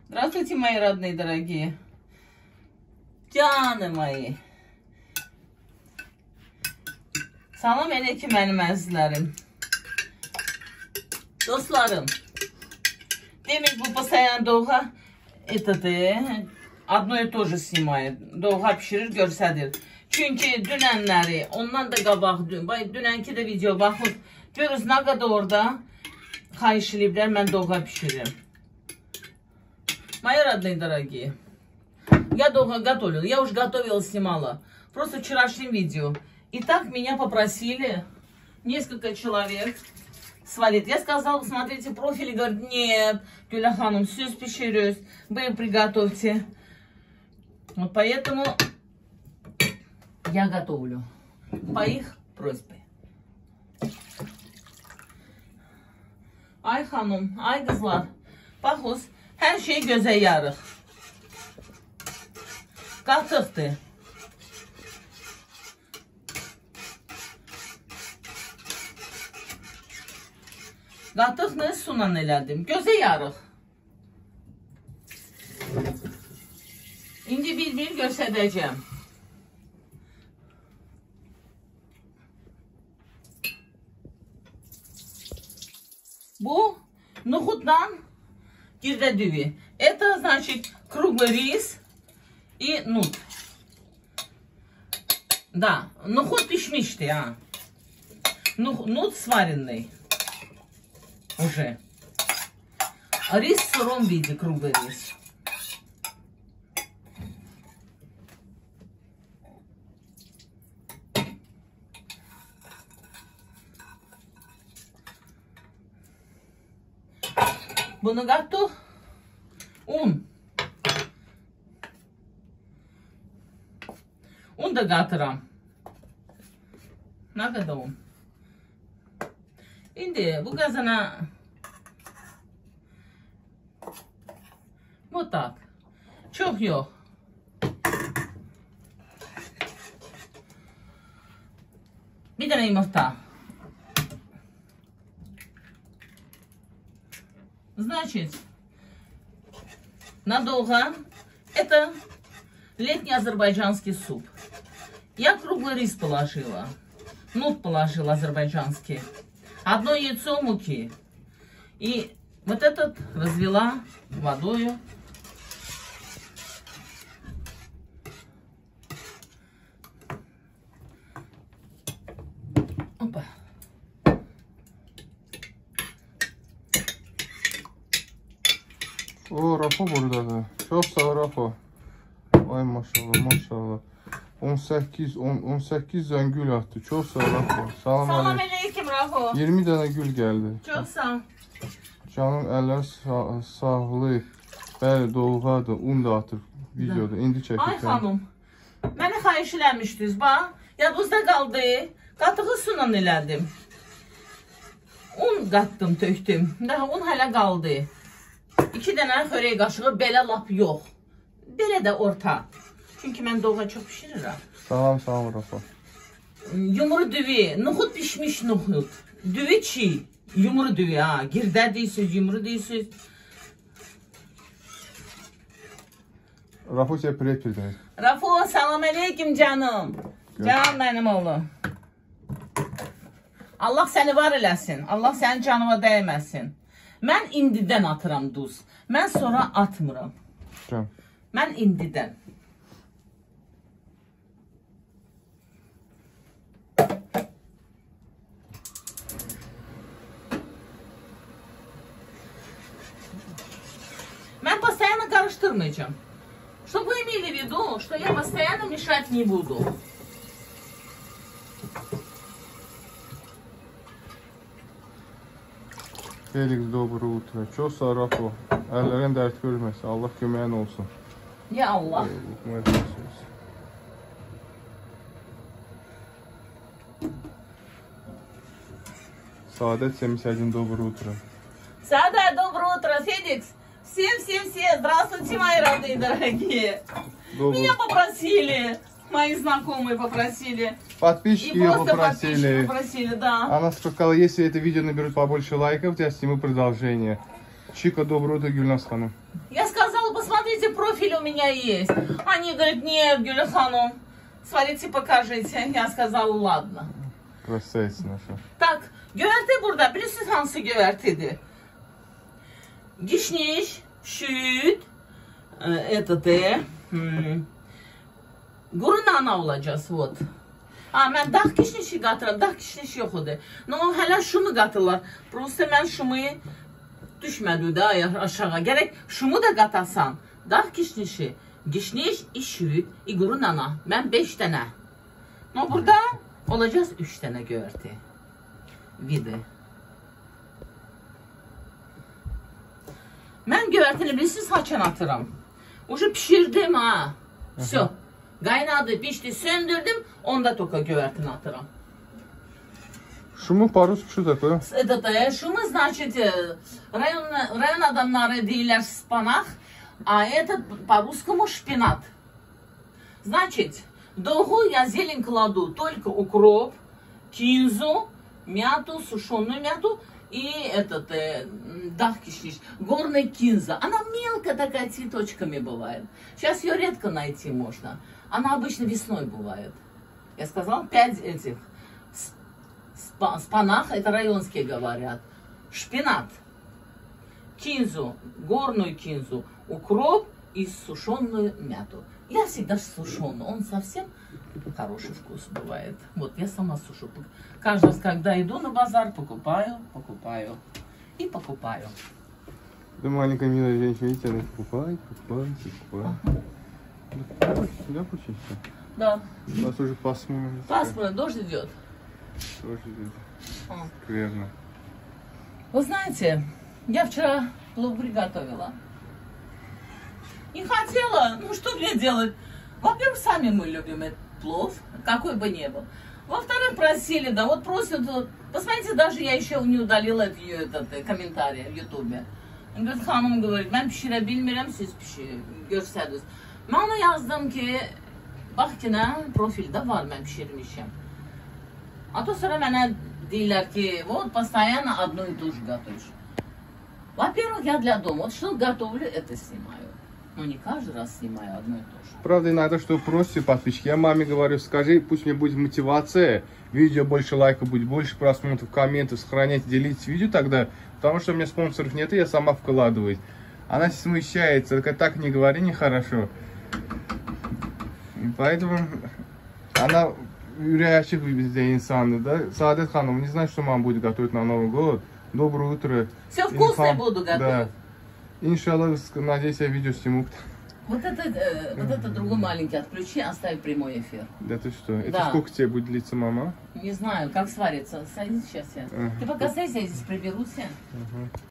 Здравствуйте, мои родные, дорогие. Canım мои. Salam aleyküm mənim əzizlərim. Dostlarım. Demek bu постоянно долго одно и то же снимает. Dolga pişirir, görsədir. Çünki dünənləri, ondan da qabaq, dünənki də video baxıb, görürüz nə qədər orada xahiş ediblər, mən dolga pişiririm. Мои родные, дорогие. Я долго готовила. Я уже готовила, снимала. Просто вчерашнем видео. И так меня попросили несколько человек сварить. Я сказала, смотрите профиль. Говорит, нет, Гюля Ханум, все спеширюсь. Вы приготовьте. Вот поэтому я готовлю. По их просьбе. Ay hanım, ay kızlar. Baxız, her şey göze yarıq. Qatıqdır. Qatıqla sunan elədim. Gözə yarıq. İndi bir göstərəcəm. Bu nohutdan girdə-düvi. Это значит круглый рис и нут. Да, нухут пишмишти, а. Нут сваренный. Уже. А рис в сыром виде, круглый рис. Bunu kattık. Un. Un da katıram. Ne kadar un? Şimdi bu kazana bu tak. Çok yok. Bir tane yumurta. Значит, надолго это летний азербайджанский суп. Я круглый рис положила, нут положила азербайджанский, одно яйцо муки. И вот этот развела водою. Опа. O Rafo buradadır. Çok sağ ol Rafo. Ay maşallah maşallah. 18 tane gül attı. Çok sağ ol Rafo. Salam aleyküm Rafo. 20 tane gül geldi. Çok sağ ol. Canım eller sağlık. Bəli dolğadır. Un da atır videoda. İndi çəkirəm. Ay xanım. Məni xahiş eləmişdiniz. Bax, yadınızda qaldı. Qatığı sunan elədim. Un qatdım, tökdüm. Daha un hələ qaldı. 2 dənə xörək qaşığı belə lap yox. Belə də orta. Çünki mən dolğa çox pişirirəm. Tamam Rafo. Yumru düvi, nohut pişmiş nohut. Düvi çiğ. Yumru düvi ha. Girdə deyirsiniz, yumru deyirsiniz. Rafo sizə privet bildirir. Rafo, salam aleyküm canım. Canım mənim oğlum. Allah səni var eləsin. Allah sənin canıma dəyməsin. Mən indidən atıram duz. Mən sonra atmıram. Can. Mən indidən. Mən постоянно karıştırmayacağım. Чтобы вы имели в виду, что я постоянно мешать не буду. Felix, доброе утро. Çok sağ ol Rafo. Əllərin dərd görməsin. Allah köməyin olsun. Ya Allah. Saadet Semисягин, доброе утро. Сада, доброе утро, Феликс. Всем, здравствуйте, мои родные дорогие. Меня попросили, мои знакомые попросили. Подписчики ее попросили, да. Она сказала, если это видео наберет побольше лайков, я сниму продолжение. Чика, доброе утро, Гюльнас ханым. Я сказала смотрите, профиль у меня есть. Они говорят, нет, Гюльхану, смотрите, покажите. Я сказала, ладно. Красавица наша. Так, güverte burada. Bilirsiniz hansı güverteydi? Gişniş, şüt, Gurunana olacağız, вот. Ben dağ kişnişi qatıram, dağ kişnişi yox idi. No, hələ şumu qatırlar. Prosta mən şumu düşmədi də aşağı. Gərək şumu da qatasan. Dağ kişnişi, gişniş, şüt, gurunana. Mən 5 dənə. No, burada olacağız 3 dənə güverti. Vidi. Ben güvertini bilirsiniz haçan atıram. Ucu pişirdim ha. Все. Kaynadı, pişti, söndürdüm. Onda toka güvertini atıram. Шумы по-русски что такое? Шумы, значит, район адамları deyirlər спанах, а это по-русскому шпинат. Значит, в долгу я зелень кладу только укроп, кинзу, мяту, сушеную мяту и дах кишниш, горная кинза. Она мелко такая цветочками бывает. Сейчас ее редко найти можно. Она обычно весной бывает. Я сказал 5 этих. Спанах, это районские говорят. Шпинат, кинзу, горную кинзу, укроп и сушеную мяту. Я всегда сушеную, он совсем хороший вкус бывает. Вот я сама сушу. Каждый раз, когда иду на базар, покупаю и покупаю. Да маленькая милая женщина, видите, она покупает. Сюда почти. Да. У нас уже пасмурно. Пасмурно, дождь идет. Тоже идет. Скверно. Вы знаете, я вчера плов приготовила. Не хотела, ну что мне делать? Во-первых, сами мы любим этот плов, какой бы ни был. Во-вторых, просили, да вот просят, вот, посмотрите, даже я еще не удалила этот комментарий в ютубе. Hanım говорит, ben pişirebilmirəm, siz görsədiniz. Mən ona yazdım ki, bax ki nə, profildə var, mən pişirmişəm. А то sonra mənə deyirlər ki, вот постоянно одно и то же готовишь. Во-первых, я для дома, вот что готовлю, это снимаю. Но не каждый раз снимаю одно и то же. Правда, иногда что просите подписчики. Я маме говорю, скажи, пусть мне будет мотивация, видео больше лайков будет, больше просмотров, комментов, сохраняйте, делитесь видео тогда, потому что у меня спонсоров нет, и я сама вкладываюсь. Она смущается, такая, так не говори, нехорошо. И поэтому она юрящих везде инсаны, да? Саадет Ханом, не знаю, что мама будет готовить на Новый год. Доброе утро. Все вкусное буду готовить. Да. Иншаллах, надеюсь, я видео сниму. Вот это другой маленький отключи, оставь прямой эфир. Да ты что? Это Да. сколько тебе будет длиться, мама? Не знаю, как сварится. Садись сейчас я. Ты пока садись, я здесь приберусь.